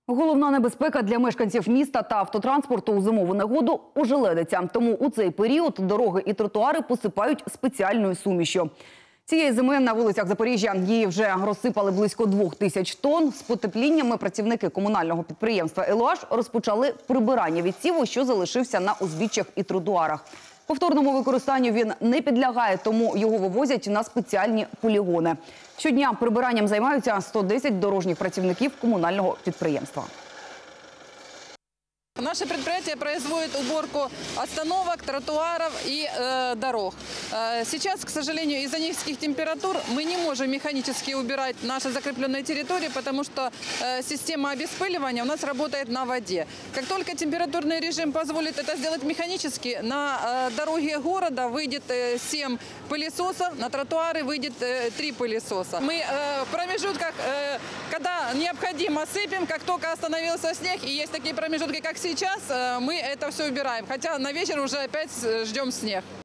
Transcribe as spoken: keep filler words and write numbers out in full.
Головна небезпека для мешканців міста та автотранспорту у зимову негоду – ожеледиця. Тому у цей період дороги і тротуари посипають спеціальною сумішю. Цієї зими на вулицях Запоріжжя її вже розсипали близько двох тисяч тонн. З потепліннями працівники комунального підприємства «Елуаш» розпочали прибирання відсіву, що залишився на узбіччях і тротуарах. Повторному використанню він не підлягає, тому його вивозять на спеціальні полігони. Щодня прибиранням займаються сто десять дорожніх працівників комунального підприємства. Наше предприятие производит уборку остановок, тротуаров и э, дорог. Э, сейчас, к сожалению, из-за низких температур мы не можем механически убирать наши закрепленные территории, потому что э, система обеспыливания у нас работает на воде. Как только температурный режим позволит это сделать механически, на э, дороге города выйдет э, семь пылесосов, на тротуары выйдет э, три пылесоса. Мы э, в промежутках, э, когда необходимо, сыпем, как только остановился снег, и есть такие промежутки, как сейчас, мы это все убираем. Хотя на вечер уже опять ждем снег.